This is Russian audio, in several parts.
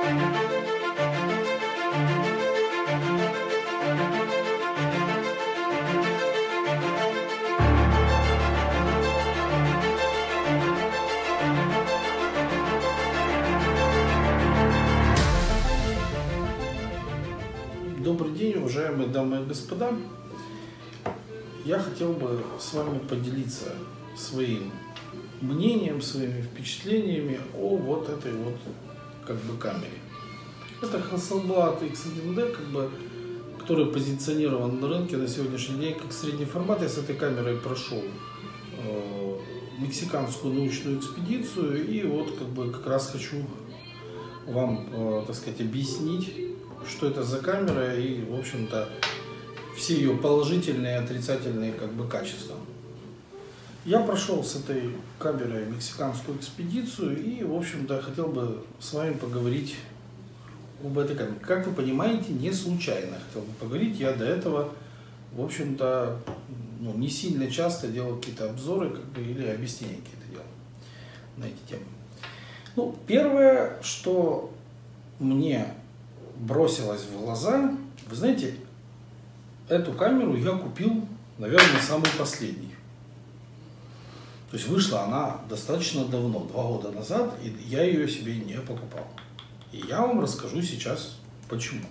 Добрый день, уважаемые дамы и господа. Я хотел бы с вами поделиться своим мнением, своими впечатлениями о вот этой вот камере. Это Hasselblad X1D, который позиционирован на рынке на сегодняшний день как средний формат. Я с этой камерой прошел мексиканскую научную экспедицию, и вот как раз хочу вам, так сказать, объяснить, что это за камера и, в общем-то, все ее положительные и отрицательные качества. Я прошел с этой камерой мексиканскую экспедицию и, в общем-то, хотел бы с вами поговорить об этой камере. Как вы понимаете, не случайно хотел бы поговорить. Я до этого, в общем-то, не сильно часто делал какие-то обзоры или объяснения какие-то делал на эти темы. Первое, что мне бросилось в глаза, вы знаете, эту камеру я купил, наверное, самый последний. То есть вышла она достаточно давно, 2 года назад, и я ее себе не покупал. И я вам расскажу сейчас почему.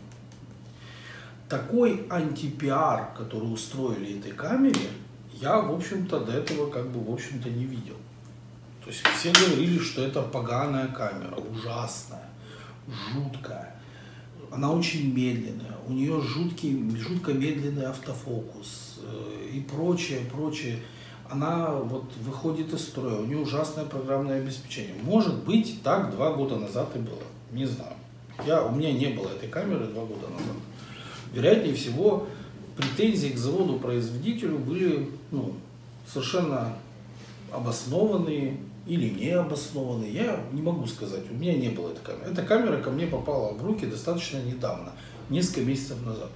Такой антипиар, который устроили этой камере, я, в общем-то, до этого в общем-то, не видел. То есть все говорили, что это поганая камера, ужасная, жуткая. Она очень медленная, у нее жутко медленный автофокус и прочее. Она выходит из строя, у нее ужасное программное обеспечение. Может быть, так 2 года назад и было, не знаю. У меня не было этой камеры 2 года назад. Вероятнее всего, претензии к заводу-производителю были совершенно обоснованные или необоснованные. Я не могу сказать, у меня не было этой камеры. Эта камера ко мне попала в руки достаточно недавно, несколько месяцев назад.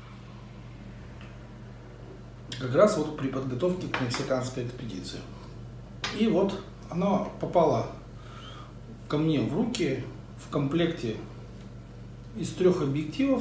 Как раз при подготовке к мексиканской экспедиции. И она попала ко мне в руки в комплекте из 3 объективов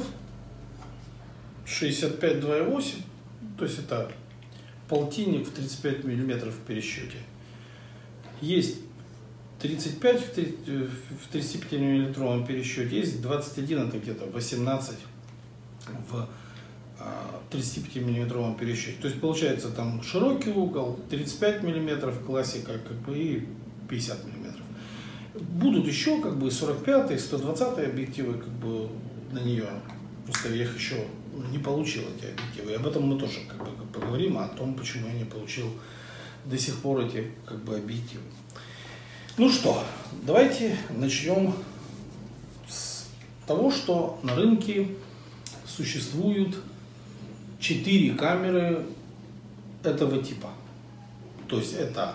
65-2.8, то есть это полтинник в 35 мм в пересчете. Есть 35 в 35 миллиметровом пересчете, есть 21, это где-то 18 в 35 миллиметровом пересчете. То есть получается там широкий угол, 35 миллиметров классика и 50 миллиметров. Будут еще 45 и 120 объективы на нее. Просто я их еще не получил, эти объективы. И об этом мы тоже поговорим, о том, почему я не получил до сих пор эти объективы. Ну что, давайте начнем с того, что на рынке существуют 4 камеры этого типа. То есть это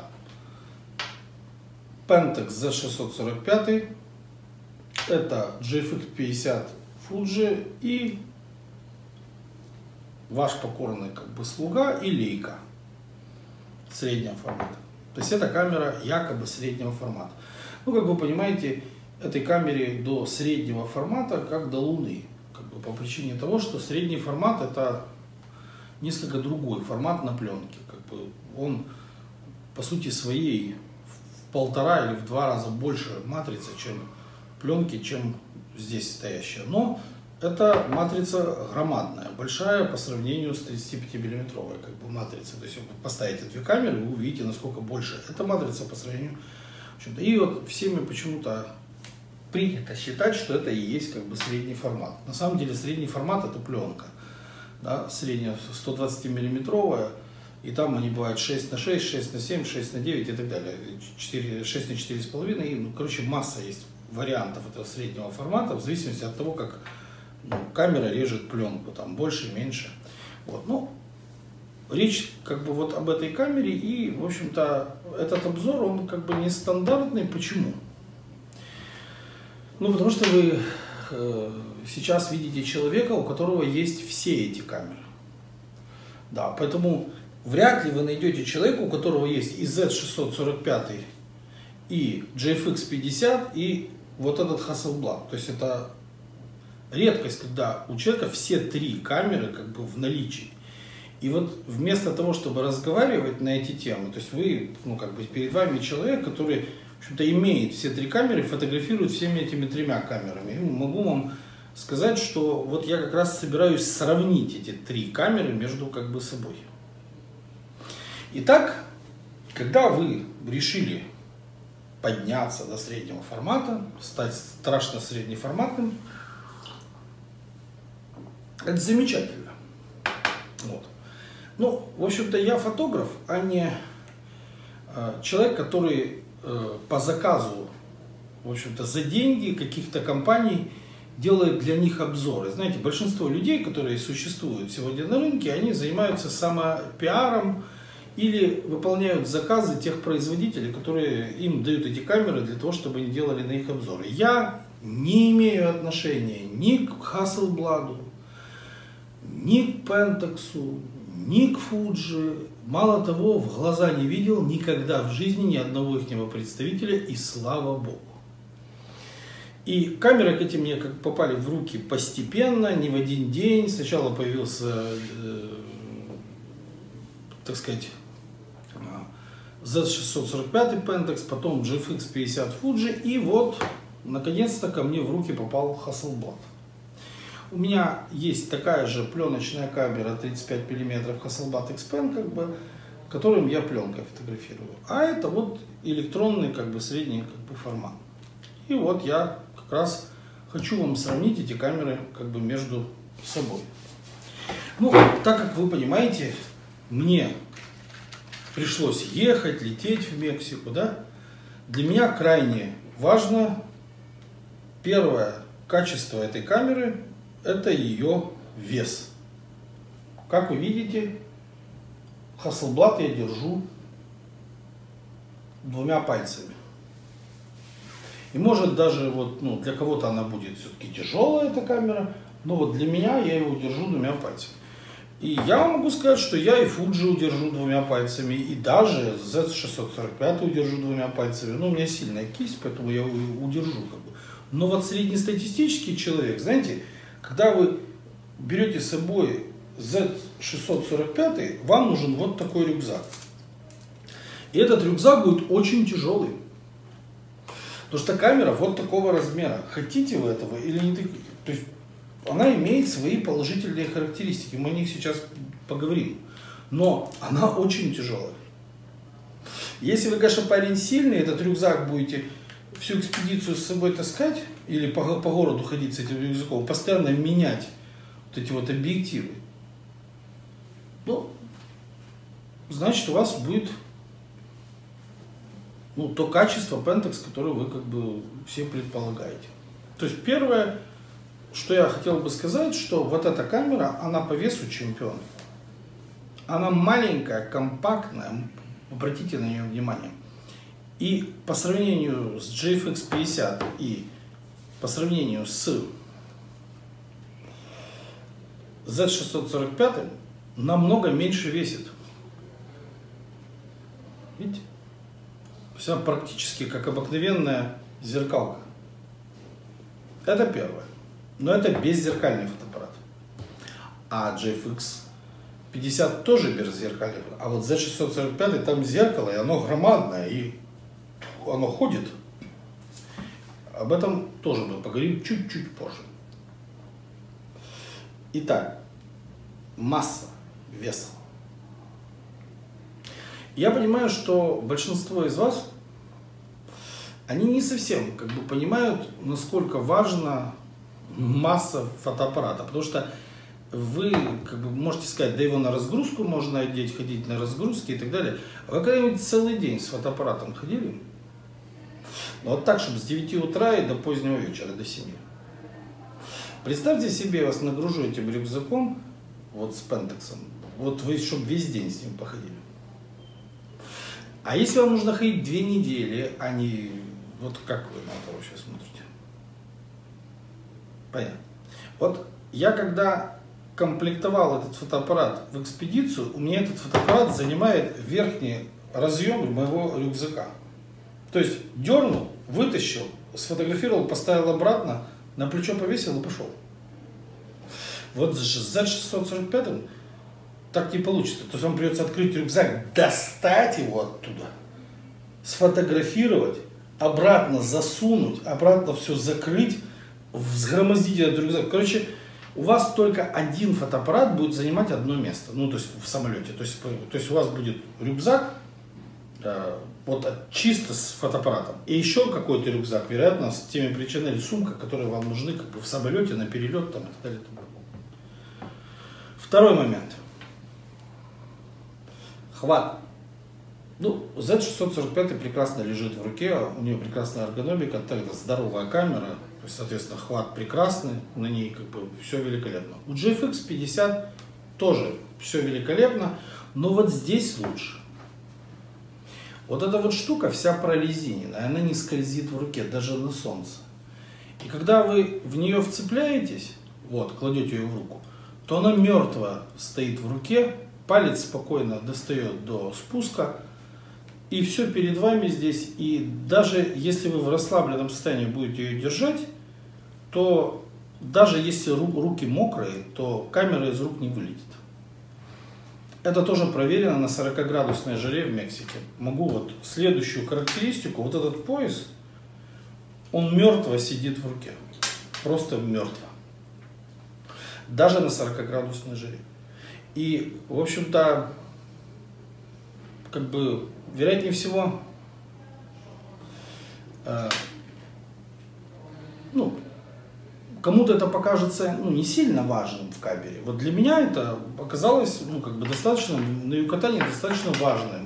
Pentax Z645, это GFX 50 Fuji и ваш покорный слуга и Leica среднего формата. То есть это камера якобы среднего формата. Как вы понимаете, этой камере до среднего формата как до Луны. По причине того, что средний формат это несколько другой формат на пленке. Он по сути своей в 1,5 или в 2 раза больше матрицы, чем пленки, чем здесь стоящая. Но эта матрица громадная, большая по сравнению с 35-миллиметровой матрицей. То есть вы поставите 2 камеры, вы увидите, насколько больше эта матрица по сравнению. И всеми почему-то принято считать, что это и есть средний формат. На самом деле средний формат это пленка. Да, средняя 120-миллиметровая, и там они бывают 6 на 6, 6 на 7, 6 на 9 и так далее. 6 на 4,5. И, масса есть вариантов этого среднего формата, в зависимости от того, как камера режет пленку, там больше, меньше. Речь об этой камере, и, в общем-то, этот обзор, он нестандартный. Почему? Потому что вы сейчас видите человека, у которого есть все эти камеры. Да, поэтому вряд ли вы найдете человека, у которого есть и Z645, и GFX 50, и вот этот Hasselblad. То есть это редкость, когда у человека все 3 камеры как бы в наличии. И вот вместо того, чтобы разговаривать на эти темы, то есть вы, ну как бы перед вами человек, который, в общем-то, имеет все 3 камеры, фотографирует всеми этими 3 камерами. И могу вам сказать, что вот я как раз собираюсь сравнить эти 3 камеры между как бы собой. Итак, когда вы решили подняться до среднего формата, стать страшно среднеформатным, это замечательно. Вот. Ну, в общем-то, я фотограф, а не человек, который по заказу, в общем-то, за деньги каких-то компаний делает для них обзоры. Знаете, большинство людей, которые существуют сегодня на рынке, они занимаются самопиаром или выполняют заказы тех производителей, которые им дают эти камеры для того, чтобы они делали на их обзоры. Я не имею отношения ни к Hasselblad, ни к Pentax, ни к Fuji. Мало того, в глаза не видел никогда в жизни ни одного их представителя, и слава богу. И камеры эти мне как попали в руки постепенно, не в один день. Сначала появился, так сказать, Z645 Pentax, потом GFX 50 Fuji, и вот, наконец-то, ко мне в руки попал Hasselblad. У меня есть такая же пленочная камера 35 мм Hasselblad X-Pen, как бы, которым я пленкой фотографирую. А это вот электронный, как бы, средний, как бы, формат. И вот я как раз хочу вам сравнить эти камеры, как бы, между собой. Ну, так как вы понимаете, мне пришлось ехать, лететь в Мексику, да? Для меня крайне важно, первое, качество этой камеры. Это ее вес. Как вы видите, Hasselblad я держу 2 пальцами. И может даже вот, ну, для кого-то она будет все-таки тяжелая, эта камера, но вот для меня я его держу 2 пальцами. И я вам могу сказать, что я и Fuji удержу 2 пальцами, и даже Z645 удержу 2 пальцами. Ну, у меня сильная кисть, поэтому я его удержу, как бы. Но вот среднестатистический человек, знаете, когда вы берете с собой Z645, вам нужен вот такой рюкзак. И этот рюкзак будет очень тяжелый. Потому что камера вот такого размера. Хотите вы этого или не хотите? То есть она имеет свои положительные характеристики. Мы о них сейчас поговорим. Но она очень тяжелая. Если вы, конечно, парень сильный, этот рюкзак будете всю экспедицию с собой таскать, или по городу ходить с этим рюкзаком, постоянно менять вот эти вот объективы, ну, значит, у вас будет, ну, то качество Pentax, которое вы, как бы, все предполагаете. То есть первое, что я хотел бы сказать, что вот эта камера, она по весу чемпион. Она маленькая, компактная, обратите на нее внимание. И по сравнению с GFX 50 и по сравнению с Z645 намного меньше весит. Видите? То есть она практически как обыкновенная зеркалка. Это первое. Но это беззеркальный фотоаппарат. А GFX 50 тоже беззеркальный. А вот Z645 там зеркало, и оно громадное, и оно ходит. Об этом тоже мы поговорим чуть-чуть позже. Итак, масса, вес. Я понимаю, что большинство из вас, они не совсем, как бы, понимают, насколько важна масса фотоаппарата. Потому что вы, как бы, можете сказать, да его на разгрузку можно одеть, ходить на разгрузки и так далее. А вы когда-нибудь целый день с фотоаппаратом ходили? Ну, вот так, чтобы с 9 утра и до позднего вечера, до 7. Представьте себе, я вас нагружу этим рюкзаком, вот с Pentax, вот вы, чтобы весь день с ним походили. А если вам нужно ходить 2 недели, а не... Вот как вы на это вообще смотрите? Понятно. Вот я когда комплектовал этот фотоаппарат в экспедицию, у меня этот фотоаппарат занимает верхний разъем моего рюкзака. То есть дернул, вытащил, сфотографировал, поставил обратно, на плечо повесил и пошел. Вот с Z645 так не получится. То есть вам придется открыть рюкзак, достать его оттуда, сфотографировать, обратно засунуть, обратно все закрыть, взгромоздить этот рюкзак. Короче, у вас только один фотоаппарат будет занимать одно место, ну то есть в самолете. То есть у вас будет рюкзак, вот чисто с фотоаппаратом. И еще какой-то рюкзак, вероятно, с теми причинами, сумка, которые вам нужны как бы в самолете, на перелет там, и так далее. Второй момент. Хват. Ну, Z645 прекрасно лежит в руке, у нее прекрасная эргономика, тогда здоровая камера, то есть, соответственно, хват прекрасный, на ней как бы все великолепно. У GFX 50 тоже все великолепно, но вот здесь лучше. Вот эта вот штука вся прорезиненная, она не скользит в руке, даже на солнце. И когда вы в нее вцепляетесь, вот, кладете ее в руку, то она мертво стоит в руке, палец спокойно достает до спуска, и все перед вами здесь. И даже если вы в расслабленном состоянии будете ее держать, то даже если руки мокрые, то камера из рук не вылетит. Это тоже проверено на 40-градусной жаре в Мексике. Могу вот следующую характеристику, вот этот пояс, он мертво сидит в руке. Просто мертво. Даже на 40-градусной жаре. И, в общем-то, как бы, вероятнее всего, ну, кому-то это покажется, ну, не сильно важным в камере. Вот для меня это показалось, ну, как бы достаточно, на Юкатане достаточно важным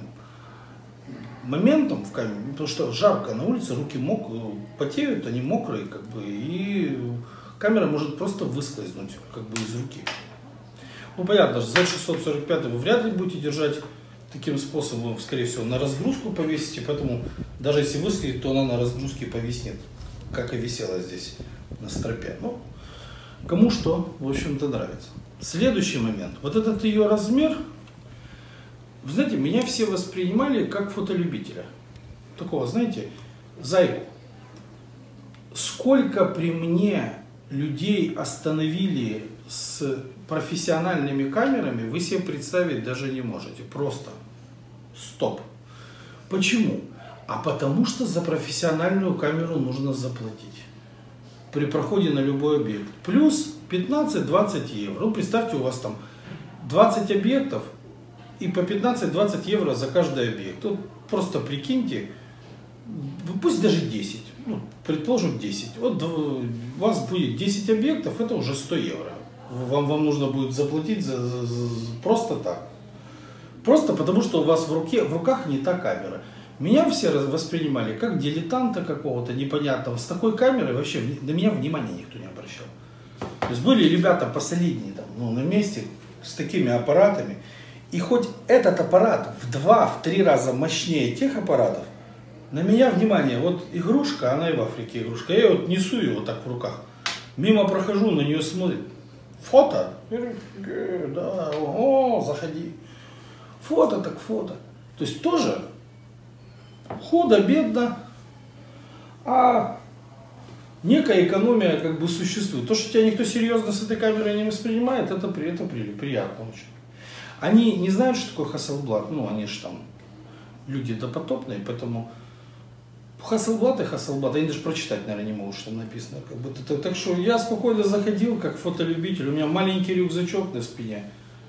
моментом в камере, потому что жарко на улице, руки потеют, они мокрые, как бы, и камера может просто выскользнуть, как бы, из руки. Ну, понятно, Z645 вы вряд ли будете держать таким способом, скорее всего, на разгрузку повесите, поэтому даже если выскочит, то она на разгрузке повиснет, как и висела здесь на стропе. Ну, кому что, в общем-то, нравится. Следующий момент. Вот этот ее размер, вы знаете, меня все воспринимали как фотолюбителя. Такого, знаете, зайку. Сколько при мне людей остановили с профессиональными камерами, вы себе представить даже не можете. Просто стоп. Почему? А потому что за профессиональную камеру нужно заплатить при проходе на любой объект. Плюс 15-20 евро. Ну, представьте, у вас там 20 объектов и по 15-20 евро за каждый объект. Вот просто прикиньте, пусть даже 10, ну, предположим 10. Вот у вас будет 10 объектов, это уже 100 евро. Вам нужно будет заплатить просто так. Просто потому, что у вас в руках не та камера. Меня все воспринимали как дилетанта какого-то непонятного. С такой камерой вообще на меня внимания никто не обращал. То есть были ребята посолиднее там, ну, на месте с такими аппаратами. И хоть этот аппарат в 2-3 раза мощнее тех аппаратов, на меня внимание, вот игрушка, она и в Африке игрушка. Я вот несу ее вот так в руках. Мимо прохожу, на нее смотрит. Фото? Да, о, заходи. Фото так фото. То есть тоже худо-бедно, а некая экономия как бы существует. То, что тебя никто серьезно с этой камерой не воспринимает, это приятно очень. Они не знают, что такое Hasselblad, ну они же там люди допотопные, поэтому Hasselblad и Hasselblad, они даже прочитать, наверное, не могут, что там написано. Как бы, так что я спокойно заходил, как фотолюбитель, у меня маленький рюкзачок на спине,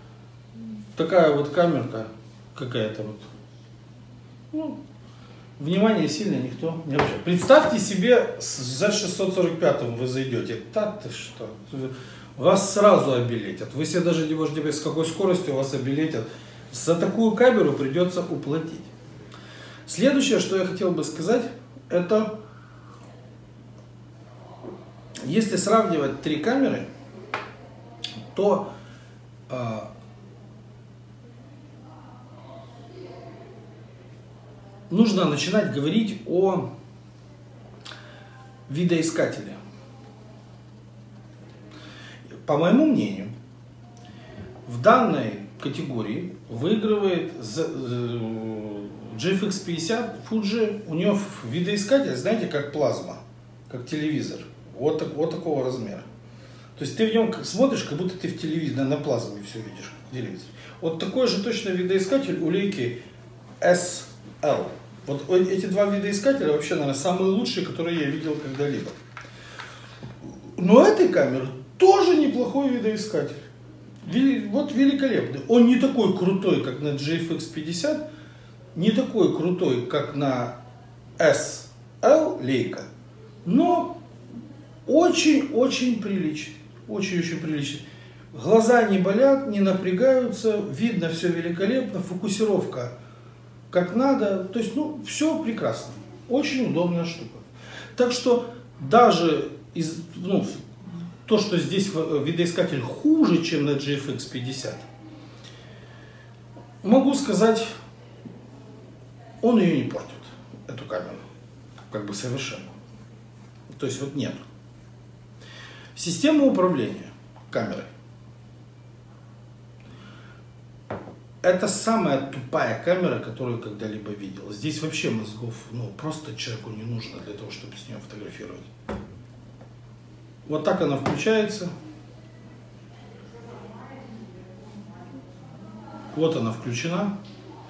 такая вот камерка какая-то вот. Ну, внимания сильно никто не обращает. Представьте себе, с Z645 вы зайдете, так ты что, вас сразу обелетят. Вы себе даже не можете представить, с какой скоростью вас обелетят. За такую камеру придется уплатить. Следующее, что я хотел бы сказать, это если сравнивать три камеры, то нужно начинать говорить о видоискателе. По моему мнению, в данной категории выигрывает GFX 50 Fuji. У нее видоискатель, знаете, как плазма. как телевизор, вот такого размера. То есть ты в нем смотришь, как будто ты в телевизоре, на плазме все видишь, в телевизоре. Вот такой же точно видоискатель у Leica SL. Вот эти два видоискателя вообще, наверное, самые лучшие, которые я видел когда-либо. Но этой камеры тоже неплохой видоискатель. Вот великолепный. Он не такой крутой, как на GFX 50, не такой крутой, как на SL Leica, но очень-очень приличный. Очень-очень приличный. Глаза не болят, не напрягаются, видно все великолепно, фокусировка как надо. То есть, ну, все прекрасно. Очень удобная штука. Так что даже то, что здесь видоискатель хуже, чем на GFX 50, могу сказать, он ее не портит, эту камеру, как бы совершенно. То есть вот нет. Система управления камерой. Это самая тупая камера, которую когда-либо видел. Здесь вообще мозгов, просто человеку не нужно для того, чтобы с нее фотографировать. Вот так она включается. Вот она включена.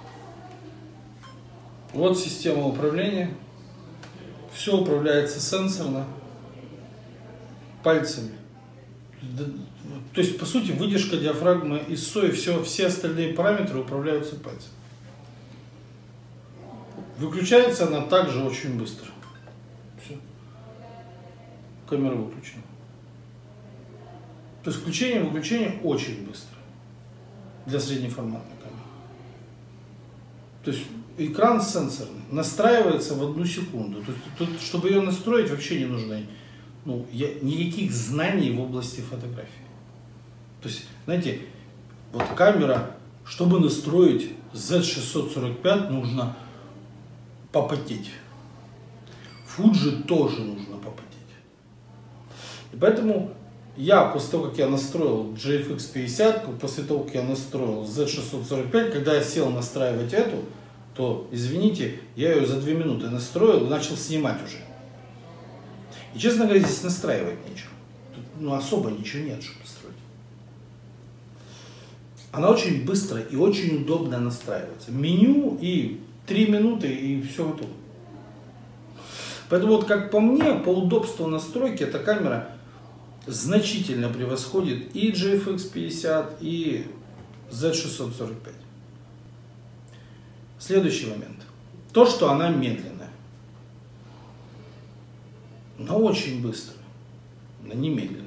Вот система управления. Все управляется сенсорно, пальцами. То есть, по сути, выдержка диафрагмы ISO и все остальные параметры управляются пальцем. Выключается она также очень быстро. Все. Камера выключена. То есть включение и выключение очень быстро для среднеформатной камеры. То есть экран сенсорный, настраивается в 1 секунду. То есть, тут, чтобы ее настроить, вообще не нужно никаких знаний в области фотографии. То есть, знаете, вот камера, чтобы настроить Z645, нужно попотеть. Fuji тоже нужно попотеть. И поэтому я, после того, как я настроил GFX 50, после того, как я настроил Z645, когда я сел настраивать эту, то, извините, я ее за 2 минуты настроил и начал снимать уже. И, честно говоря, здесь настраивать нечего. Тут, особо ничего нет, чтобы настроить. Она очень быстро и очень удобно настраивается. Меню и 3 минуты, и все готово. Поэтому, вот как по мне, по удобству настройки, эта камера значительно превосходит и GFX 50, и Z645. Следующий момент. То, что она медленная. Но очень быстрая. Но не медленная.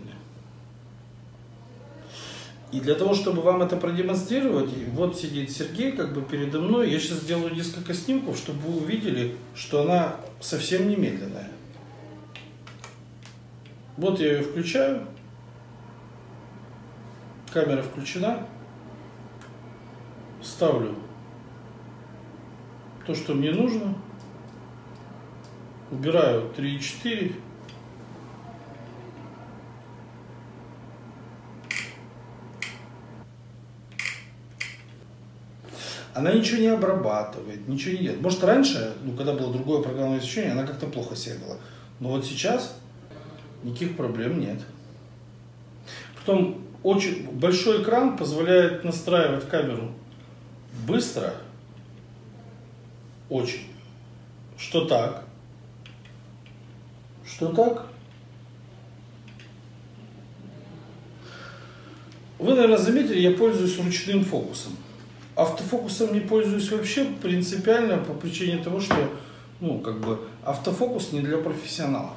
И для того, чтобы вам это продемонстрировать, вот сидит Сергей как бы передо мной. Я сейчас сделаю несколько снимков, чтобы вы увидели, что она совсем не медленная. Вот я ее включаю. Камера включена. Ставлю то, что мне нужно. Убираю 3,4. Она ничего не обрабатывает, ничего не делает. Может, раньше, когда было другое программное обеспечение, она как-то плохо себя вела. Но вот сейчас никаких проблем нет. Потом очень большой экран позволяет настраивать камеру быстро. Очень. Что так? Что так? Вы, наверное, заметили, я пользуюсь ручным фокусом. Автофокусом не пользуюсь вообще принципиально по причине того, что автофокус не для профессионалов.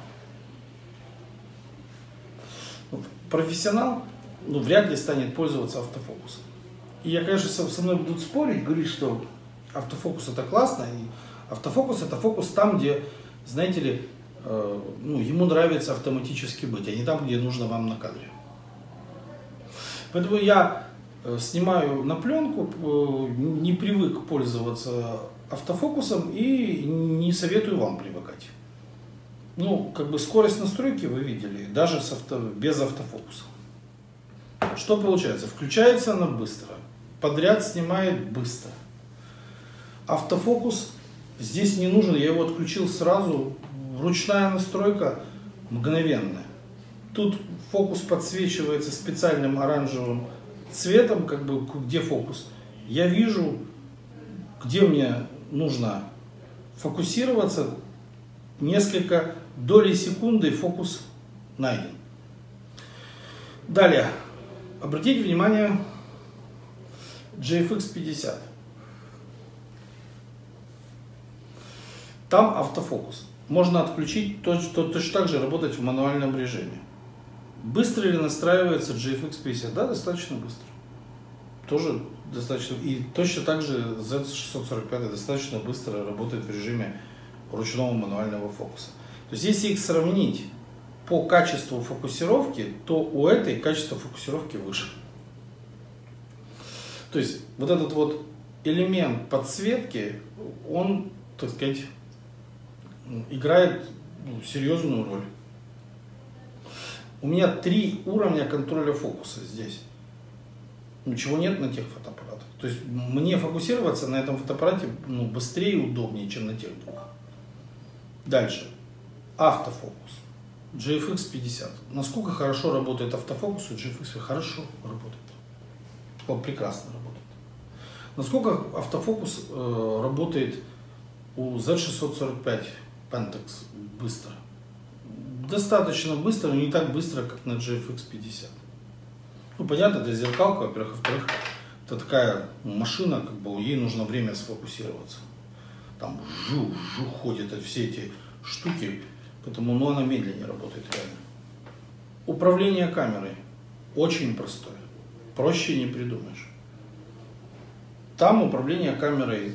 Профессионал вряд ли станет пользоваться автофокусом. И я, конечно, со мной будут спорить, говорить, что автофокус это классно, и автофокус это фокус там, где, знаете ли, ему нравится автоматически быть, а не там, где нужно вам на кадре. Поэтому я снимаю на пленку, не привык пользоваться автофокусом и не советую вам привыкать. Скорость настройки вы видели, даже без автофокуса. Что получается? Включается она быстро, подряд снимает быстро. Автофокус здесь не нужен, я его отключил сразу. Ручная настройка мгновенная. Тут фокус подсвечивается специальным оранжевым цветом, как бы где фокус. Я вижу, где мне нужно фокусироваться, несколько долей секунды, фокус найден. Далее, обратите внимание, GFX 50. Там автофокус. Можно отключить, точно так же работать в мануальном режиме. Быстро ли настраивается GFX 50? Да, достаточно быстро. Тоже достаточно. И точно так же Z645 достаточно быстро работает в режиме ручного мануального фокуса. То есть, если их сравнить по качеству фокусировки, то у этой качество фокусировки выше. То есть, вот этот вот элемент подсветки, он, так сказать, играет серьезную роль. У меня 3 уровня контроля фокуса здесь. Ничего нет на тех фотоаппаратах. То есть мне фокусироваться на этом фотоаппарате быстрее и удобнее, чем на тех 2. Дальше. Автофокус. GFX 50. Насколько хорошо работает автофокус у GFX? Хорошо работает. Он прекрасно работает. Насколько автофокус работает у Z645 Pentax быстро? Достаточно быстро, но не так быстро, как на GFX 50. Ну, понятно, это зеркалка, во-первых. Во-вторых, это такая машина, как бы ей нужно время сфокусироваться. Там жух ходят все эти штуки, поэтому она медленнее работает реально. Управление камерой очень простое. Проще не придумаешь. Там управление камерой,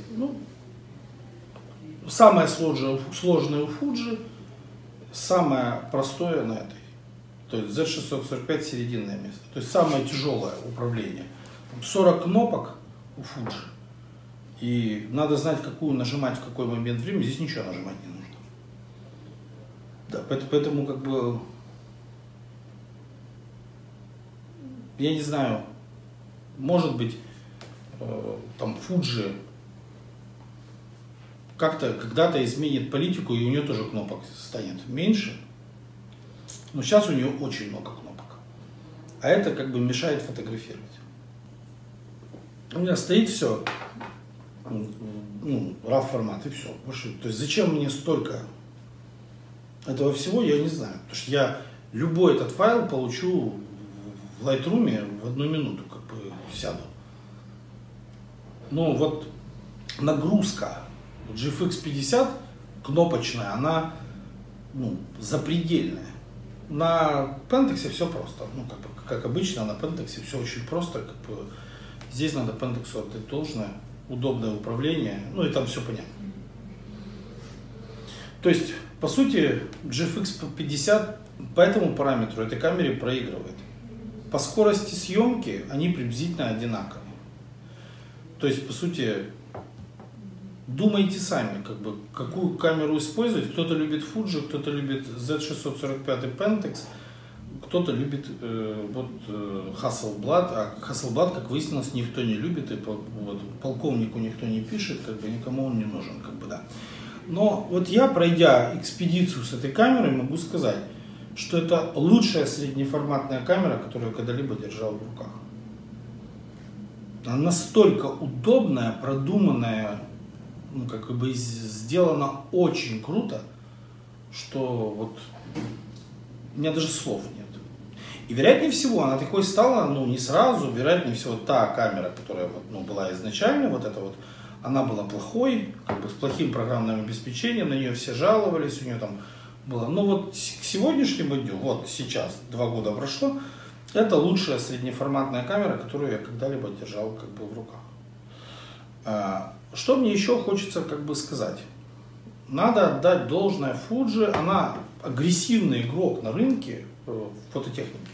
самое сложное у Fuji, самое простое на этой. То есть Z645 серединное место. То есть самое тяжелое управление. 40 кнопок у Fuji. И надо знать, какую нажимать в какой момент времени. Здесь ничего нажимать не нужно. Да, поэтому как бы я не знаю, может быть, там Fuji как-то когда-то изменит политику, и у нее тоже кнопок станет меньше. Но сейчас у нее очень много кнопок. А это как бы мешает фотографировать. У меня стоит все, RAW формат и все. Больше, то есть зачем мне столько этого всего, я не знаю. Потому что я любой этот файл получу в Lightroom в 1 минуту, как бы сяду. Но вот нагрузка GFX 50 кнопочная, она запредельная. На Pentax все просто. Как обычно, на Pentax все очень просто. Как бы, здесь надо Pentax отдать должное, удобное управление, и там все понятно. То есть, по сути, GFX 50 по этому параметру этой камере проигрывает. По скорости съемки они приблизительно одинаковые. То есть, по сути, думайте сами, как бы, какую камеру использовать. Кто-то любит Fuji, кто-то любит Z645 Pentax, кто-то любит Hasselblad. А Hasselblad, как выяснилось, никто не любит, и полковнику никто не пишет, как бы никому он не нужен, как бы, да. Но вот я, пройдя экспедицию с этой камерой, могу сказать, что это лучшая среднеформатная камера, которую я когда-либо держал в руках. Она настолько удобная, продуманная, как бы сделана очень круто, что вот у меня даже слов нет. И вероятнее всего она такой стала, не сразу, вероятнее всего та камера, которая была изначально, она была плохой, как бы с плохим программным обеспечением, на нее все жаловались, у нее там было. Но вот к сегодняшнему дню, вот сейчас, 2 года прошло, это лучшая среднеформатная камера, которую я когда-либо держал как бы в руках. Что мне еще хочется как бы сказать? Надо отдать должное Fuji, она агрессивный игрок на рынке фототехники.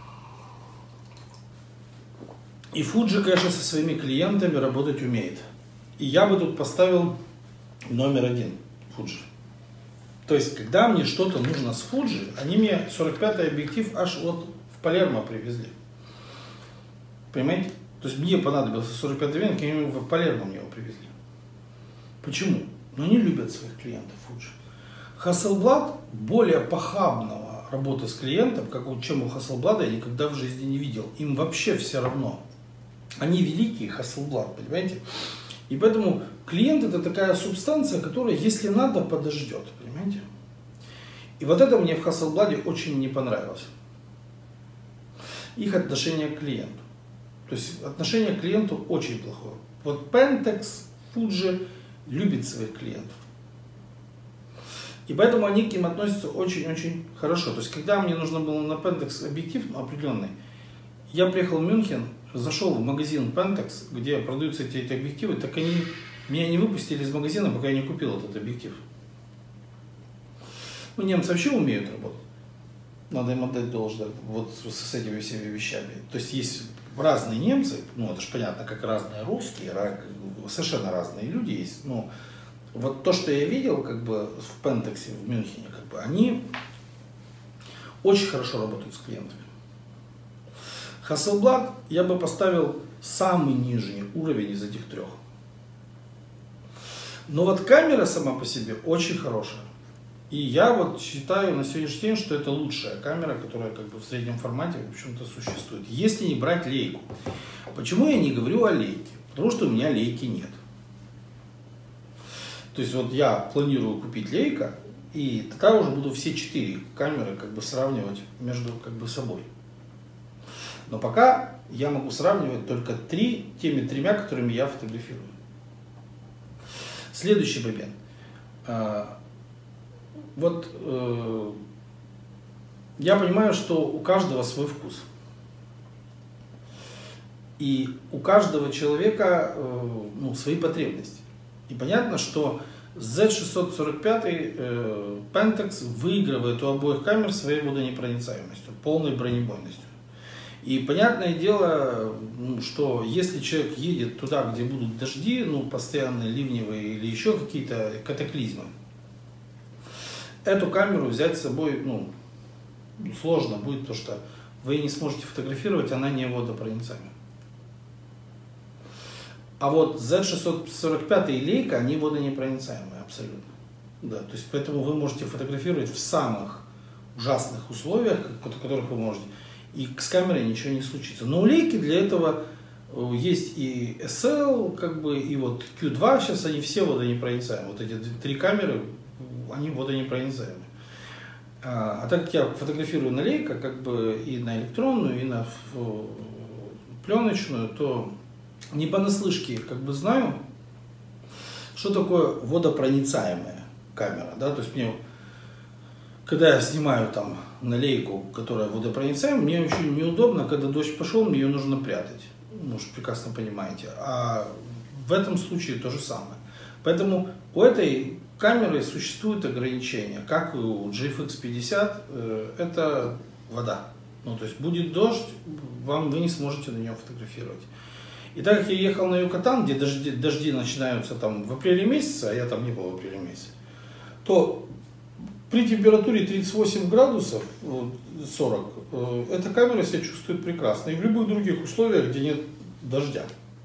И Fuji, конечно, со своими клиентами работать умеет. И я бы тут поставил номер 1 Fuji. То есть, когда мне что-то нужно с Fuji, они мне 45-й объектив аж вот в Палермо привезли. Понимаете? То есть, мне понадобился 45-й веник, и в Палермо мне его привезли. Почему? Они любят своих клиентов Fuji. Hasselblad более похабного работы с клиентом, чем у Hasselblad, я никогда в жизни не видел. Им вообще все равно. Они великие Hasselblad, понимаете? И поэтому клиент это такая субстанция, которая, если надо, подождет, понимаете? И вот это мне в Hasselblad очень не понравилось. Их отношение к клиенту. То есть отношение к клиенту очень плохое. Вот Pentax, Fuji любит своих клиентов. И поэтому они к ним относятся очень-очень хорошо. То есть, когда мне нужно было на Pentax объектив определенный, я приехал в Мюнхен, зашел в магазин Pentax, где продаются эти объективы, так они меня не выпустили из магазина, пока я не купил этот объектив. Ну, немцы вообще умеют работать. Надо им отдать должное вот с этими всеми вещами. То есть, есть разные немцы, ну, это же понятно, как разные русские, совершенно разные люди есть, но вот то, что я видел, как бы, в Pentax в Мюнхене, как бы, они очень хорошо работают с клиентами. Hasselblad я бы поставил самый нижний уровень из этих трех. Но вот камера сама по себе очень хорошая. И я вот считаю на сегодняшний день, что это лучшая камера, которая как бы в среднем формате, в общем-то, существует. Если не брать лейку. Почему я не говорю о лейке? Потому что у меня лейки нет. То есть вот я планирую купить лейка, и тогда уже буду все 4 камеры как бы сравнивать между как бы собой. Но пока я могу сравнивать только теми 3, которыми я фотографирую. Следующий момент. Вот я понимаю, что у каждого свой вкус. И у каждого человека ну, свои потребности. И понятно, что Z645 Pentax выигрывает у обоих камер своей водонепроницаемостью, полной бронебойностью. И понятное дело, что если человек едет туда, где будут дожди, ну, постоянные ливневые или еще какие-то катаклизмы, эту камеру взять с собой ну, сложно будет, потому что вы не сможете фотографировать, она не водопроницаемая. А вот Z645 и лейка, они водонепроницаемые абсолютно. Да, то есть поэтому вы можете фотографировать в самых ужасных условиях, в которых вы можете, и с камерой ничего не случится. Но у лейки для этого есть и SL, как бы, и вот Q2, сейчас они все водонепроницаемые. Вот эти 3 камеры, они водонепроницаемые. А так как я фотографирую на лейка, как бы и на электронную, и на пленочную, то не понаслышке как бы знаю, что такое водопроницаемая камера. Да? То есть мне, когда я снимаю там на лейку, которая водопроницаемая, мне очень неудобно, когда дождь пошел, мне ее нужно прятать. Ну, уж прекрасно понимаете. А в этом случае то же самое. Поэтому у этой камеры существуют ограничения. Как и у GFX 50, это вода. Ну, то есть будет дождь, вы не сможете на нем фотографировать. И так как я ехал на Юкатан, где дожди начинаются там в апреле месяце, а я там не был в апреле месяце, то при температуре 38 градусов, 40, эта камера себя чувствует прекрасно. И в любых других условиях, где нет дождя.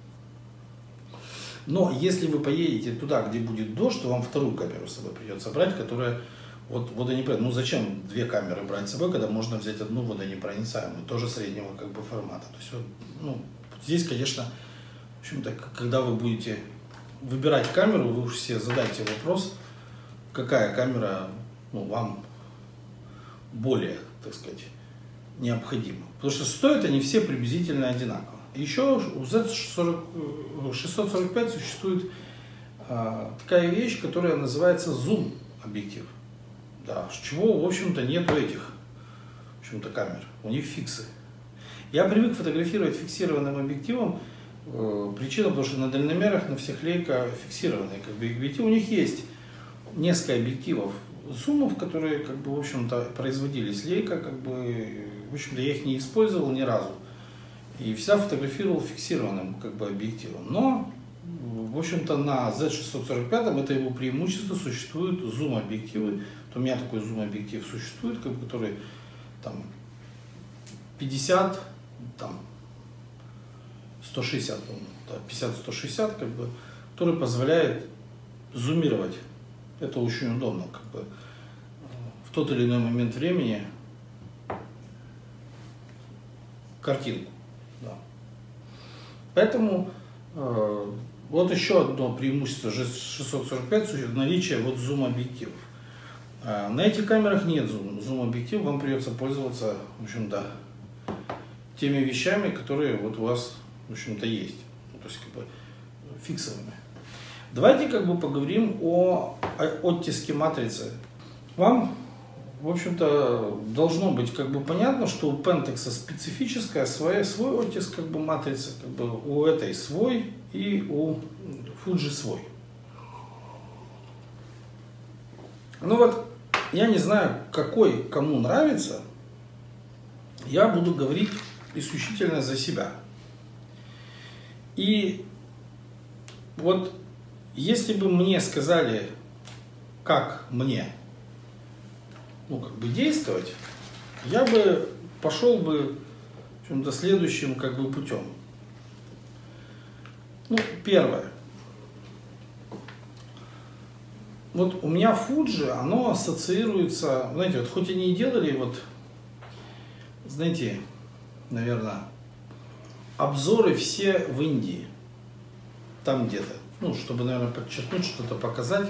Но если вы поедете туда, где будет дождь, то вам вторую камеру с собой придется брать, которая вот водонепроницаемая. Ну зачем 2 камеры брать с собой, когда можно взять одну водонепроницаемую, тоже среднего как бы формата. То есть вот, ну, здесь, конечно, в общем-то, когда вы будете выбирать камеру, вы уж все задайте вопрос, какая камера ну, вам более, так сказать, необходима. Потому что стоят они все приблизительно одинаково. Еще у Z645 существует такая вещь, которая называется зум-объектив. Да, чего, в общем-то, нет у этих в общем-то, камер. У них фиксы. Я привык фотографировать фиксированным объективом. Причина, потому что на дальномерах, на всех лейка фиксированные как бы, объективы. У них есть несколько объективов зумов, которые, как бы, в общем-то, производились лейка, как бы, в общем-то, я их не использовал ни разу. И всегда фотографировал фиксированным, как бы, объективом. Но, в общем-то, на Z645 это его преимущество, существуют зум-объективы. Вот у меня такой зум-объектив существует, как бы, который там 50, там 160, да, 50-160, как бы, который позволяет зумировать. Это очень удобно, как бы, в тот или иной момент времени картинку. Да. Поэтому вот еще одно преимущество GS645 – наличие вот зум-объективов. На этих камерах нет зум-объектива, вам придется пользоваться, в общем-то, теми вещами, которые вот у вас, в общем-то, есть, то есть как бы фиксовыми. Давайте как бы поговорим о оттиске матрицы. Вам, в общем-то, должно быть как бы понятно, что у Pentax специфическая свой оттиск как бы матрицы, как бы у этой свой и у Fuji свой. Ну вот, я не знаю, какой кому нравится, я буду говорить исключительно за себя. И вот если бы мне сказали, как мне, ну, как бы действовать, я бы пошел бы в чем-то следующим как бы путем. Ну, первое. Вот у меня Fuji, оно ассоциируется, знаете, вот хоть они и делали вот, знаете, наверное, обзоры все в Индии, там где-то, ну, чтобы, наверное, подчеркнуть, что-то показать.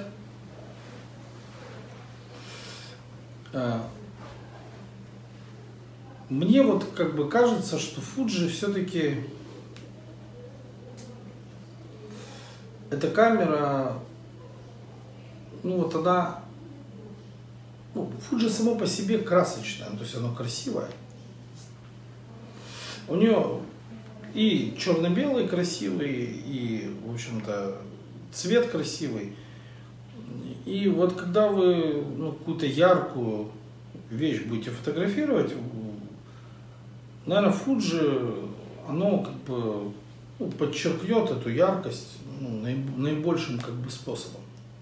Мне вот как бы кажется, что Fuji все-таки эта камера, ну вот она, ну, Fuji само по себе красочная, то есть оно красивое. У нее и черно-белый красивый, и, в общем-то, цвет красивый. И вот когда вы, ну, какую-то яркую вещь будете фотографировать, наверное, Fuji, оно как бы, ну, подчеркнет эту яркость, ну, наибольшим как бы способом.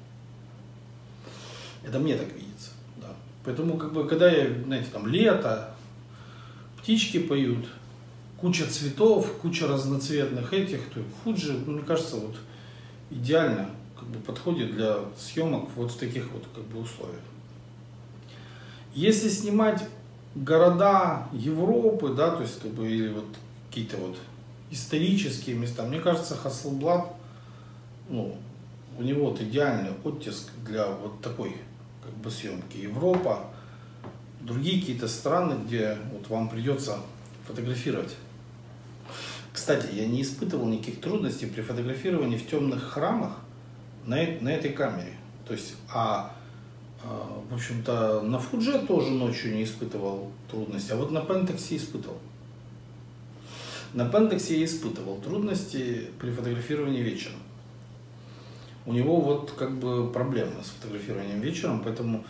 Это мне так видится. Да. Поэтому, как бы, когда я, знаете, там лето, птички поют, куча цветов, куча разноцветных этих, то Fuji, ну, мне кажется, вот идеально как бы подходит для съемок вот в таких вот как бы условиях. Если снимать города Европы, да, то есть как бы, или вот какие-то вот исторические места, мне кажется, Hasselblad, ну, у него вот идеальный оттиск для вот такой как бы съемки. Европа, другие какие-то страны, где вот вам придется фотографировать. Кстати, я не испытывал никаких трудностей при фотографировании в темных храмах на этой камере. То есть, в общем-то, на Fuji тоже ночью не испытывал трудностей, а вот на Pentax испытывал. На Pentax я испытывал трудности при фотографировании вечером. У него вот как бы проблемы с фотографированием вечером, поэтому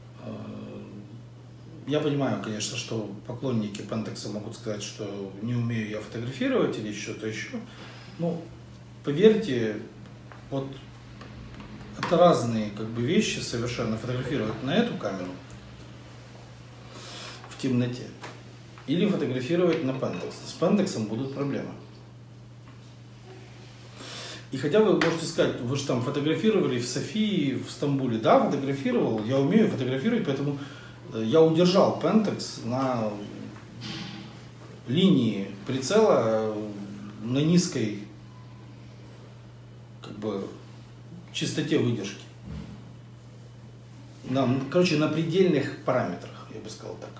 я понимаю, конечно, что поклонники Pentax могут сказать, что не умею я фотографировать или что-то еще. Но поверьте, вот это разные как бы вещи совершенно, фотографировать на эту камеру в темноте или фотографировать на Pentax. С Pentax будут проблемы. И хотя вы можете сказать, вы же там фотографировали в Софии, в Стамбуле. Да, фотографировал, я умею фотографировать, поэтому я удержал Pentax на линии прицела на низкой как бы частоте выдержки. Короче, на предельных параметрах, я бы сказал так.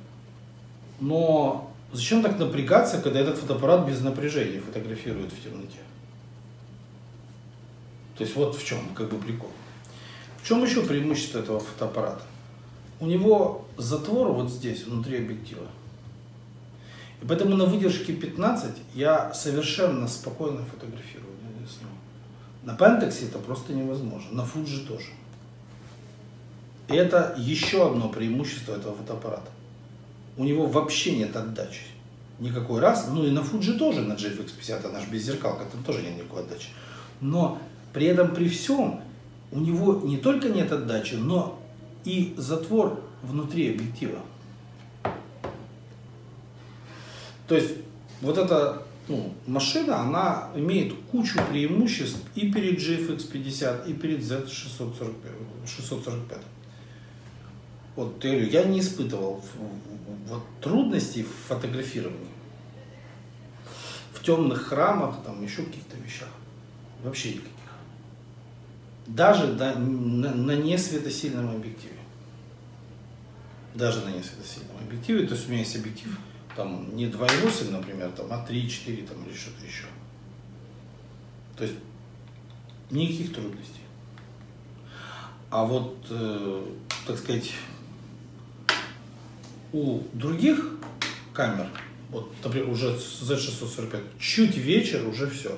Но зачем так напрягаться, когда этот фотоаппарат без напряжения фотографирует в темноте? То есть вот в чем как бы прикол. В чем еще преимущество этого фотоаппарата? У него затвор вот здесь, внутри объектива. И поэтому на выдержке 15 я совершенно спокойно фотографирую. На Pentax это просто невозможно, на Fuji тоже. И это еще одно преимущество этого фотоаппарата. У него вообще нет отдачи. Никакой раз. Ну и на Fuji тоже, на GFX50, она же без зеркалка, там тоже нет никакой отдачи. Но при этом, при всем, у него не только нет отдачи, но и затвор внутри объектива. То есть вот эта машина, она имеет кучу преимуществ и перед GFX50, и перед Z645. Вот я не испытывал вот трудностей в фотографировании. темных рамах, там еще каких-то вещах. Вообще никаких. Даже на несветосильном объективе. Даже на несветосильном объективе. То есть у меня есть объектив там не 2.8, например, там, а 3.4 там, или что-то еще. То есть никаких трудностей. А вот, так сказать, у других камер, вот, например, уже Z645, чуть вечер, уже все.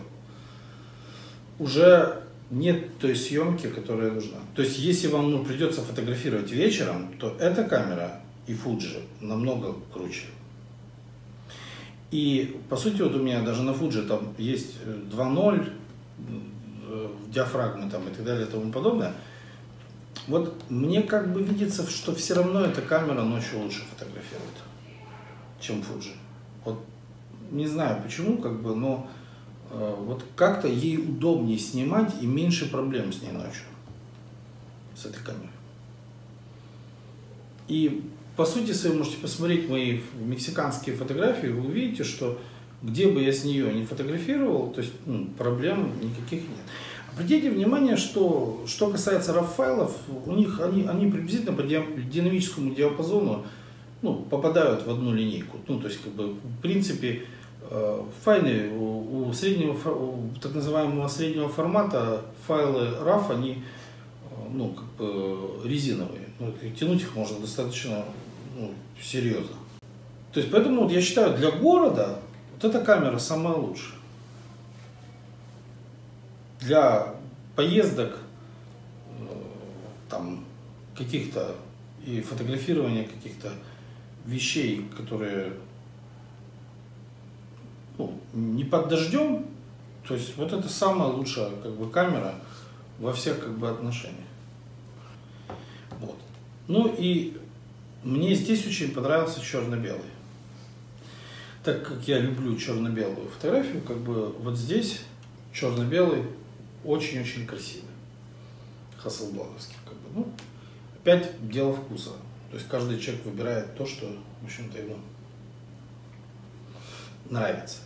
Уже нет той съемки, которая нужна. То есть, если вам придется фотографировать вечером, то эта камера и Fuji намного круче. И, по сути, вот у меня даже на Fuji там есть 2.0, диафрагмы там и так далее и тому подобное. Вот мне как бы видится, что все равно эта камера ночью лучше фотографирует, чем Fuji. Вот не знаю почему, как бы, но вот как-то ей удобнее снимать и меньше проблем с ней ночью, с этой камерой. И по сути своей можете посмотреть мои мексиканские фотографии, вы увидите, что где бы я с нее не фотографировал, то есть проблем никаких нет. Обратите внимание, что касается RAW файлов, у них они приблизительно по динамическому диапазону попадают в одну линейку. То есть, как бы, в принципе, файлы у так называемого среднего формата, файлы RAW, они как бы резиновые. Тянуть их можно достаточно серьезно. То есть, поэтому вот я считаю, для города вот эта камера самая лучшая. Для поездок, там, каких-то и фотографирования каких-то вещей, которые не под дождем, то есть вот это самая лучшая, как бы, камера во всех, как бы, отношениях. Вот. Ну и мне здесь очень понравился черно-белый. Так как я люблю черно-белую фотографию, как бы вот здесь черно-белый очень-очень красивый. Хаселблаговский, как бы. Опять дело вкуса. То есть каждый человек выбирает то, что, в общем-то, ему нравится.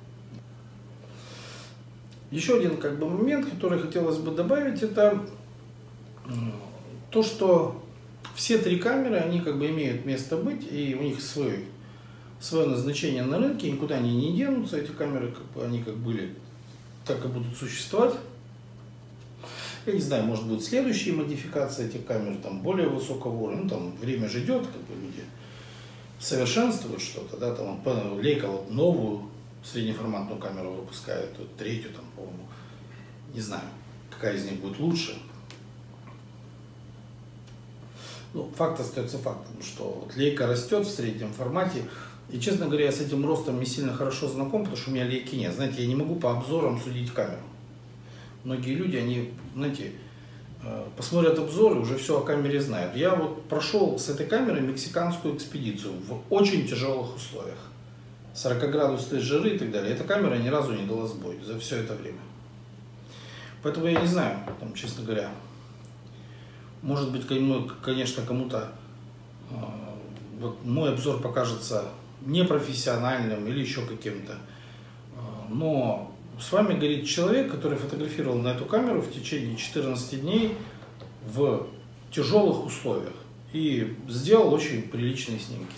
Еще один, как бы, момент, который хотелось бы добавить, это то, что все три камеры, они, как бы, имеют место быть, и у них свое назначение на рынке, никуда они не денутся, эти камеры, как бы, они как были, так и будут существовать. Я не знаю, может быть, следующие модификации этих камер, там, более высокого уровня, там, время же идет, как бы, люди совершенствуют что-то, да, там, Leica вот новую среднеформатную камеру выпускает, вот, третью, там, по-моему, не знаю, какая из них будет лучше. Факт остается фактом, что вот Leica растет в среднем формате, и, честно говоря, я с этим ростом не сильно хорошо знаком, потому что у меня Leica нет. Знаете, я не могу по обзорам судить камеру. Многие люди, они, знаете, посмотрят обзоры, уже все о камере знают. Я вот прошел с этой камерой мексиканскую экспедицию в очень тяжелых условиях. 40-градусные жиры и так далее. Эта камера ни разу не дала сбой за все это время. Поэтому я не знаю, там, честно говоря, может быть, конечно, кому-то вот мой обзор покажется непрофессиональным или еще каким-то. Но с вами говорит человек, который фотографировал на эту камеру в течение 14 дней в тяжелых условиях и сделал очень приличные снимки.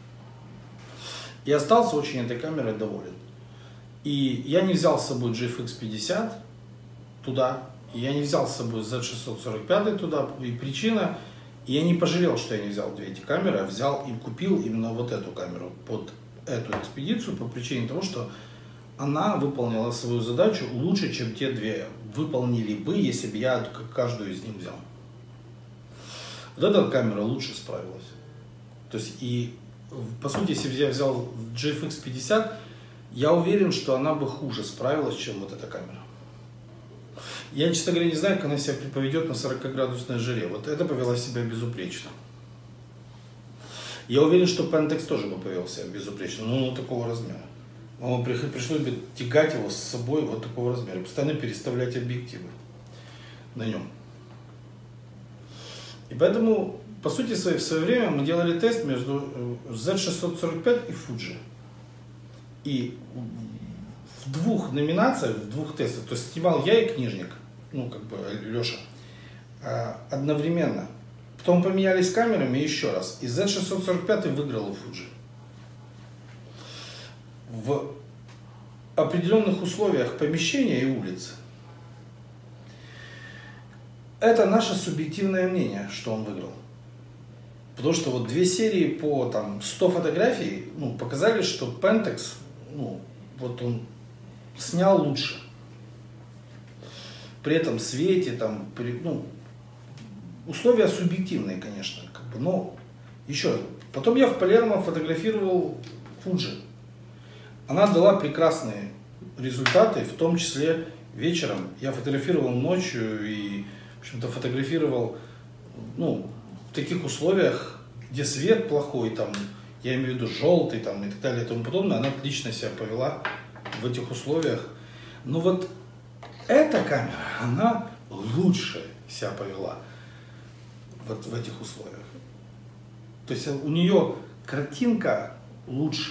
И остался очень этой камерой доволен. И я не взял с собой GFX 50 туда, и я не взял с собой Z645 туда. И причина, я не пожалел, что я не взял две эти камеры, а взял и купил именно вот эту камеру под эту экспедицию по причине того, что она выполнила свою задачу лучше, чем те две выполнили бы, если бы я каждую из них взял. Вот эта камера лучше справилась. То есть, и по сути, если бы я взял GFX 50, я уверен, что она бы хуже справилась, чем вот эта камера. Я, честно говоря, не знаю, как она себя поведет на 40-градусной жаре. Вот это повела себя безупречно. Я уверен, что Pentax тоже бы повел себя безупречно, но такого размера. Пришлось бы тягать его с собой вот такого размера, постоянно переставлять объективы на нем. И поэтому, по сути, в свое время мы делали тест между Z645 и Fuji. И в двух номинациях, в двух тестах, то есть снимал я и Книжник, ну как бы Леша, одновременно. Потом поменялись камерами еще раз, и Z645 выиграл у Fuji. В определенных условиях помещения и улицы. Это наше субъективное мнение, что он выиграл. Потому что вот две серии по там, 100 фотографий показали, что Pentax, вот он снял лучше. При этом свете, там, условия субъективные, конечно. Но еще раз. Потом я в Палермо фотографировал Fuji. Она дала прекрасные результаты, в том числе вечером. Я фотографировал ночью и, в общем-то, фотографировал, в таких условиях, где свет плохой, там, я имею в виду желтый, там, и так далее, и тому подобное. Она отлично себя повела в этих условиях. Но вот эта камера, она лучше себя повела вот в этих условиях. То есть у нее картинка лучше.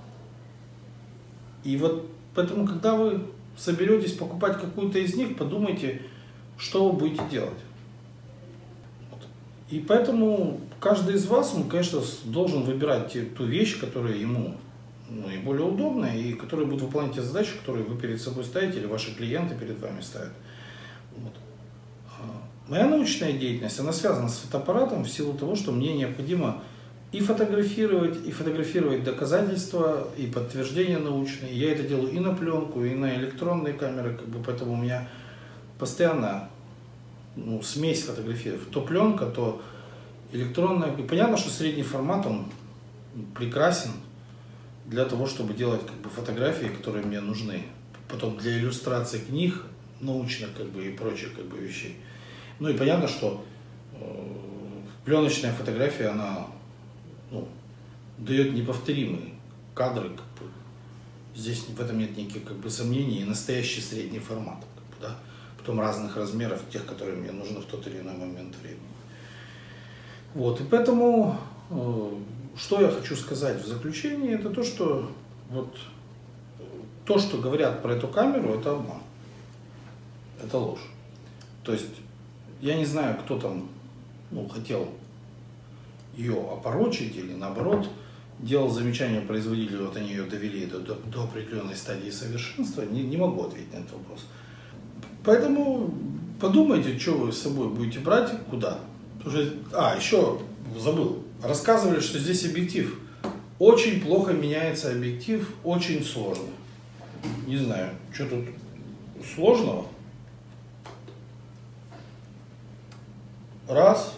И вот поэтому, когда вы соберетесь покупать какую-то из них, подумайте, что вы будете делать. Вот. И поэтому каждый из вас, он, конечно, должен выбирать ту вещь, которая ему наиболее удобная и которая будет выполнять те задачи, которые вы перед собой ставите или ваши клиенты перед вами ставят. Вот. Моя научная деятельность, она связана с фотоаппаратом в силу того, что мне необходимо и фотографировать доказательства, и подтверждения научные. Я это делаю и на пленку, и на электронные камеры, поэтому у меня постоянно смесь фотографий. То пленка, то электронная. И понятно, что средний формат, он прекрасен для того, чтобы делать фотографии, которые мне нужны. Потом для иллюстрации книг научных и прочих вещей. Ну и понятно, что пленочная фотография, она дает неповторимые кадры. Здесь в этом нет никаких сомнений. И настоящий средний формат. Да? Потом разных размеров, тех, которые мне нужны в тот или иной момент времени. Вот. И поэтому, что я хочу сказать в заключении, это то, что говорят про эту камеру, это обман. Это ложь. То есть, я не знаю, кто там хотел ее опорочить или наоборот делал замечания производителю, вот они ее довели до определенной стадии совершенства, не могу ответить на этот вопрос. Поэтому подумайте, что вы с собой будете брать, куда. Еще забыл. Рассказывали, что здесь объектив. Очень плохо меняется объектив, очень сложно. Не знаю, что тут сложного. Раз.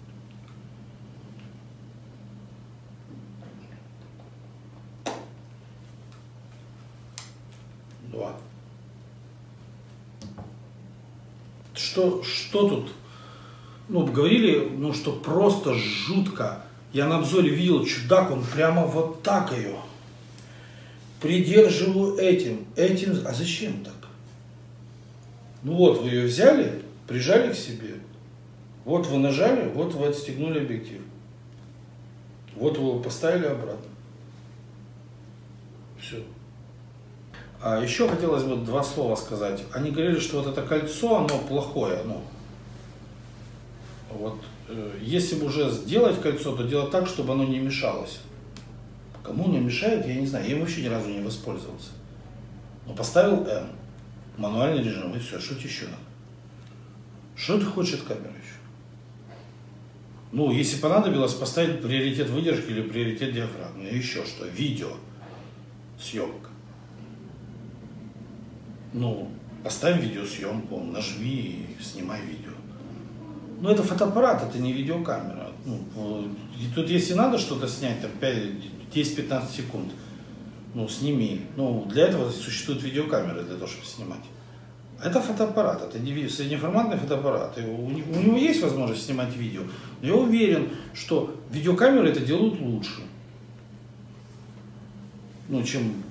Два. Что тут? Говорили, что просто жутко. Я на обзоре видел чудак, он прямо вот так ее. Придерживаю этим. А зачем так? Вот вы ее взяли, прижали к себе. Вот вы нажали, вот вы отстегнули объектив. Вот вы его поставили обратно. Все. А еще хотелось бы два слова сказать. Они говорили, что вот это кольцо, оно плохое. Если бы уже сделать кольцо, то делать так, чтобы оно не мешалось. Кому не мешает, я не знаю. Я им вообще ни разу не воспользовался. Но поставил N. Мануальный режим, и все. Что тебе еще надо? Что ты хочешь от камеры еще? Если понадобилось поставить приоритет выдержки или приоритет диафрагмы. И еще что? Видео. Съемка. Поставь видеосъемку, нажми и снимай видео. Это фотоаппарат, это не видеокамера. Тут если надо что-то снять, там 10-15 секунд, сними. Для этого существуют видеокамеры, для того, чтобы снимать. Это фотоаппарат, это не среднеформатный фотоаппарат. У него есть возможность снимать видео, но я уверен, что видеокамеры это делают лучше. Чем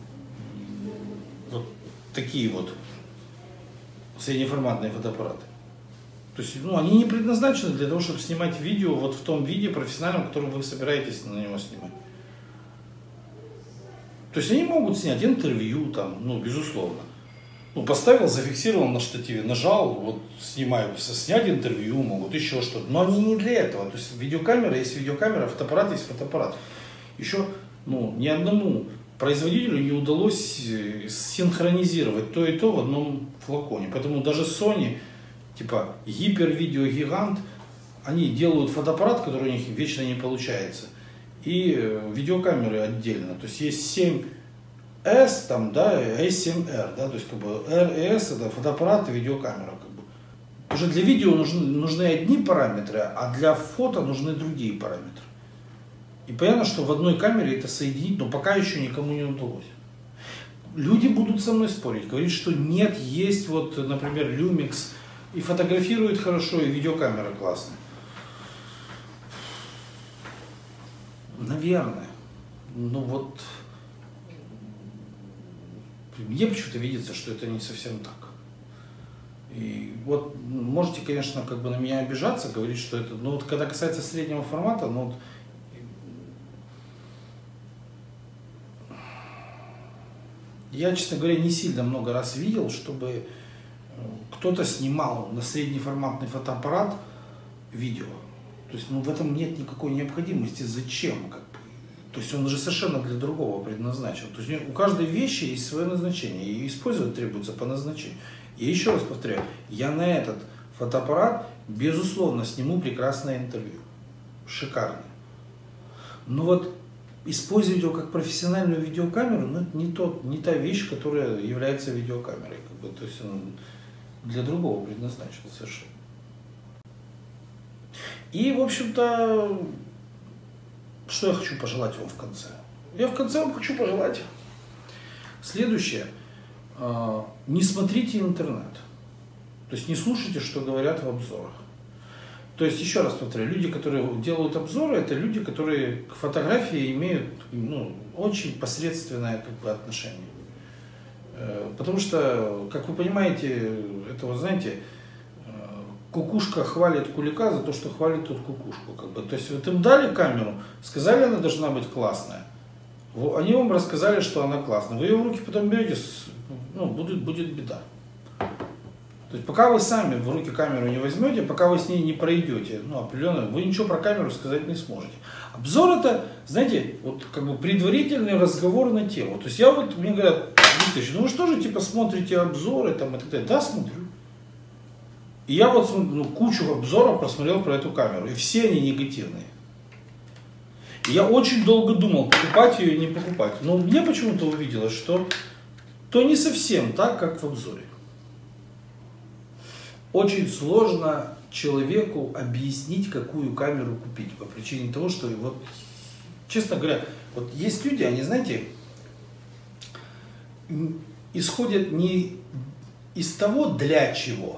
такие среднеформатные фотоаппараты. То есть, они не предназначены для того, чтобы снимать видео в том виде профессиональном, которым вы собираетесь на него снимать. То есть они могут снять интервью, там, ну, безусловно. Ну, поставил, зафиксировал на штативе, нажал, вот снимаю, снять интервью могут, еще что-то. Но они не для этого. То есть видеокамера есть видеокамера, фотоаппарат есть фотоаппарат. Еще, ну, ни одному производителю не удалось синхронизировать то и то в одном флаконе. Поэтому даже Sony, типа гипервидеогигант, они делают фотоаппарат, который у них вечно не получается, и видеокамеры отдельно. То есть есть 7S, там, да, S7R, да, то есть как бы R и S это фотоаппарат и видеокамера. Как бы. Уже для видео нужны одни параметры, а для фото нужны другие параметры. И понятно, что в одной камере это соединить, но пока еще никому не удалось. Люди будут со мной спорить, говорить, что нет, есть вот, например, Lumix, и фотографирует хорошо, и видеокамера классная. Наверное. Ну вот, мне почему-то видится, что это не совсем так. И вот можете, конечно, как бы на меня обижаться, говорить, что это, но вот когда касается среднего формата, ну вот, я, честно говоря, не сильно много раз видел, чтобы кто-то снимал на среднеформатный фотоаппарат видео. То есть, ну, в этом нет никакой необходимости. Зачем? Как бы? То есть, он же совершенно для другого предназначен. То есть, у каждой вещи есть свое назначение, и использовать требуется по назначению. И еще раз повторяю, я на этот фотоаппарат, безусловно, сниму прекрасное интервью. Шикарное. Но вот использовать его как профессиональную видеокамеру, ну, это не та вещь, которая является видеокамерой. Как бы, то есть он для другого предназначен совершенно. И, в общем-то, что я хочу пожелать вам в конце? Я в конце вам хочу пожелать следующее. Не смотрите интернет. То есть не слушайте, что говорят в обзорах. То есть, еще раз повторяю, люди, которые делают обзоры, это люди, которые к фотографии имеют, ну, очень посредственное, как бы, отношение. Потому что, как вы понимаете, это, вот, знаете, кукушка хвалит кулика за то, что хвалит тот кукушку. Как бы. То есть вот им дали камеру, сказали, она должна быть классная. Они вам рассказали, что она классная. Вы ее в руки потом берете, ну, будет беда. То есть пока вы сами в руки камеру не возьмете, пока вы с ней не пройдете, ну, определенно, вы ничего про камеру сказать не сможете. Обзор это, знаете, вот как бы предварительный разговор на тему. То есть я вот, мне говорят, Викторович, ну вы что же типа смотрите обзоры там и так далее? Да, смотрю. И я вот кучу обзоров просмотрел про эту камеру, и все они негативные. И я очень долго думал, покупать ее или не покупать. Но мне почему-то увиделось, что то не совсем так, как в обзоре. Очень сложно человеку объяснить, какую камеру купить, по причине того, что, вот, честно говоря, вот есть люди, они, знаете, исходят не из того, для чего,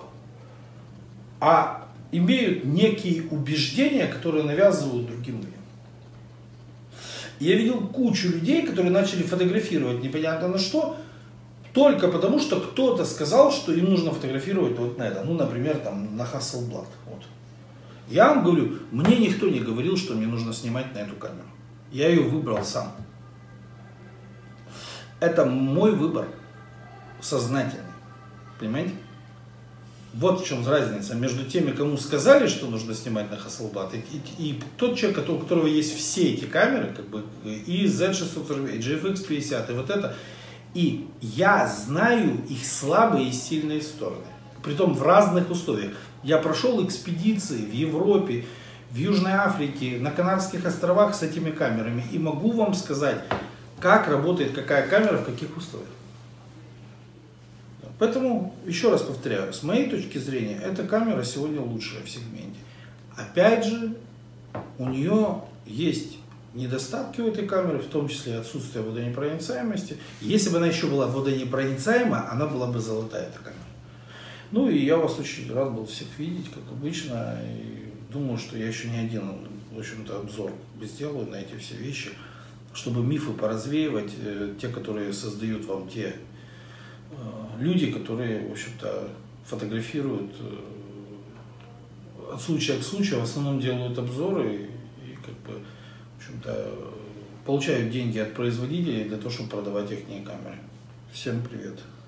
а имеют некие убеждения, которые навязывают другим людям. Я видел кучу людей, которые начали фотографировать непонятно на что, только потому, что кто-то сказал, что им нужно фотографировать вот на это. Ну, например, там, на Hasselblad. Вот. Я вам говорю, мне никто не говорил, что мне нужно снимать на эту камеру. Я ее выбрал сам. Это мой выбор сознательный. Понимаете? Вот в чем разница между теми, кому сказали, что нужно снимать на Hasselblad, и тот человек, у которого есть все эти камеры, как бы, и Z640, и GFX 50, и вот это. И я знаю их слабые и сильные стороны. Притом в разных условиях. Я прошел экспедиции в Европе, в Южной Африке, на Канарских островах с этими камерами. И могу вам сказать, как работает какая камера в каких условиях. Поэтому, еще раз повторяю, с моей точки зрения, эта камера сегодня лучшая в сегменте. Опять же, у нее есть недостатки у этой камеры, в том числе отсутствие водонепроницаемости. Если бы она еще была водонепроницаема, она была бы золотая, эта камера. Ну и я вас очень рад был всех видеть, как обычно. И думаю, что я еще не один, в общем-то, обзор сделаю на эти все вещи, чтобы мифы поразвеивать, те, которые создают вам те люди, которые, в общем-то, фотографируют от случая к случаю, в основном делают обзоры и как бы, в общем-то, получают деньги от производителей для того, чтобы продавать их камеры. Всем привет.